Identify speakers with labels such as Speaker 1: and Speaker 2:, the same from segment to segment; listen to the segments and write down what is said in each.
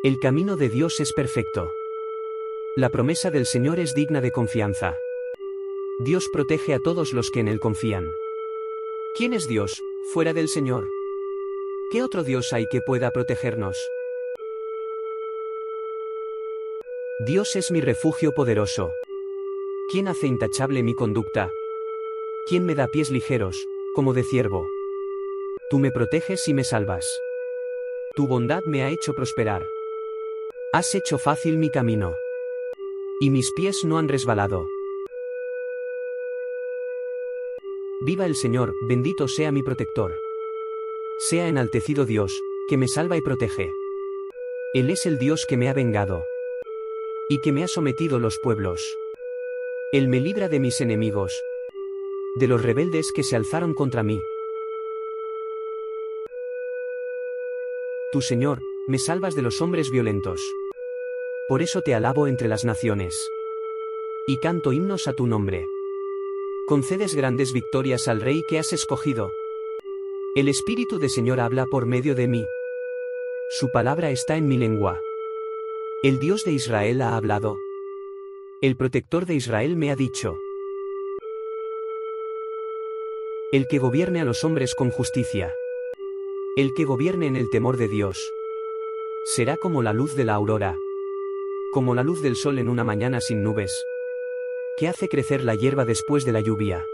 Speaker 1: El camino de Dios es perfecto. La promesa del Señor es digna de confianza. Dios protege a todos los que en Él confían. ¿Quién es Dios, fuera del Señor? ¿Qué otro Dios hay que pueda protegernos? Dios es mi refugio poderoso. ¿Quién hace intachable mi conducta? ¿Quién me da pies ligeros, como de ciervo? Tú me proteges y me salvas. Tu bondad me ha hecho prosperar. Has hecho fácil mi camino. Y mis pies no han resbalado. Viva el Señor, bendito sea mi protector. Sea enaltecido Dios, que me salva y protege. Él es el Dios que me ha vengado. Y que me ha sometido los pueblos. Él me libra de mis enemigos. De los rebeldes que se alzaron contra mí. Tú, Señor, me salvas de los hombres violentos. Por eso te alabo entre las naciones. Y canto himnos a tu nombre. Concedes grandes victorias al Rey que has escogido. El Espíritu de Señor habla por medio de mí. Su palabra está en mi lengua. El Dios de Israel ha hablado. El protector de Israel me ha dicho. El que gobierne a los hombres con justicia. El que gobierne en el temor de Dios. Será como la luz de la aurora. Como la luz del sol en una mañana sin nubes. Que hace crecer la hierba después de la lluvia.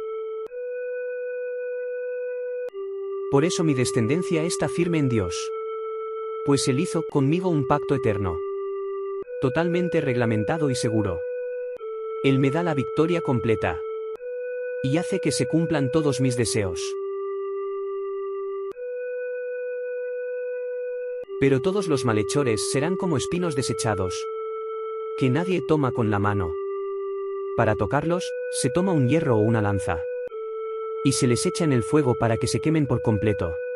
Speaker 1: Por eso mi descendencia está firme en Dios. Pues Él hizo conmigo un pacto eterno. Totalmente reglamentado y seguro. Él me da la victoria completa. Y hace que se cumplan todos mis deseos. Pero todos los malhechores serán como espinos desechados. Que nadie toma con la mano. Para tocarlos, se toma un hierro o una lanza. Y se les echa en el fuego para que se quemen por completo.